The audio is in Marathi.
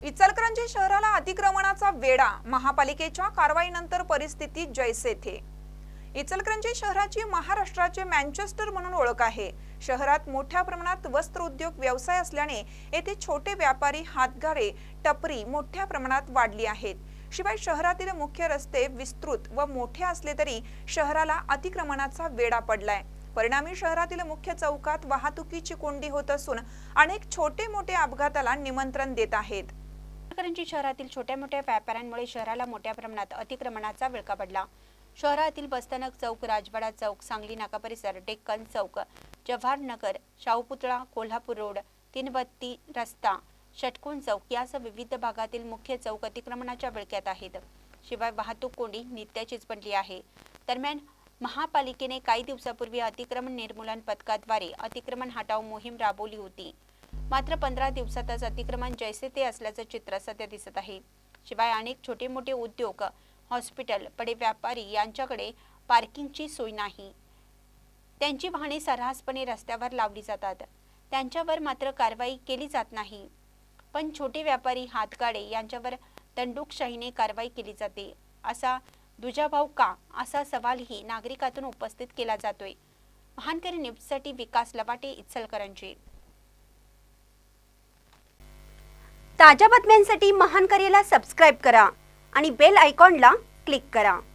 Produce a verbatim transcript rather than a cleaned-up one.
इचलकरंजी शहराला अतिक्रमणाचा वेढा, महापालिकेच्या कारवाईनंतर परिस्थिती जैसे थे। इचलकरंजी शहराची महाराष्ट्राचे मँचेस्टर म्हणून ओळख आहे। शहरात मोठ्या प्रमाणात वस्त्र उद्योग व्यवसाय असल्याने येथे छोटे व्यापारी, हातगारे, टपरी मोठ्या प्रमाणात वाढली आहेत। शिवाय शहरातील मुख्य रस्ते विस्तृत व मोठे असले तरी शहराला अतिक्रमणाचा वेढा पडलाय। परिणामी शहरातील मुख्य चौकात वाहतुकीची कोंडी होत असून अनेक छोटे मोठे अपघाताला निमंत्रण देत आहेत। इचलकरंजी शहरातील छोट्या मोठ्या व्यापाऱ्यांमुळे शहराला मोठ्या प्रमाणात अतिक्रमणाचा विळखा पडला। शहरातील बसस्थानक चौक, राजवाडा चौक, सांगली नाका परिसर, डेक्कन चौक, जवाहर नगर, शाहू पुतळा, कोल्हापूर रोड, तीनबत्ती रस्ता, षटकोन चौक यासह विविध भागातील मुख्य चौक अतिक्रमणाच्या विळख्यात आहेत। शिवाय वाहतूक कोंडी नित्याचीच बनली आहे। दरम्यान महापालिकेने काही दिवसापूर्वी अतिक्रमण निर्मूलन पथकाद्वारे अतिक्रमण हटाव मोहीम राबवली होती। मात्र पंधरा दिवसातच अतिक्रमण जैसे ते असल्याचं चित्र सध्या दिसत आहे। शिवाय अनेक छोटे मोठे उद्योग, हॉस्पिटल, बडे व्यापारी यांच्याकडे पार्किंगची सोय नाही। त्यांची वाहने सर्रासपणे रस्त्यावर लावली जातात, त्यांच्यावर मात्र कारवाई केली जात नाही। पण छोटे व्यापारी, हातगाडे यांच्यावर दंडुकशाहीने कारवाई केली जाते। असा दुजाभाव का, असा सवालही नागरिकातून उपस्थित केला जातोय। महानकरी न्यूजसाठी विकास लवाटे, इचलकरंजी। ताज्या बातम्यांसाठी महानकरीला सबस्क्राइब करा आणि बेल आयकॉनला क्लिक करा।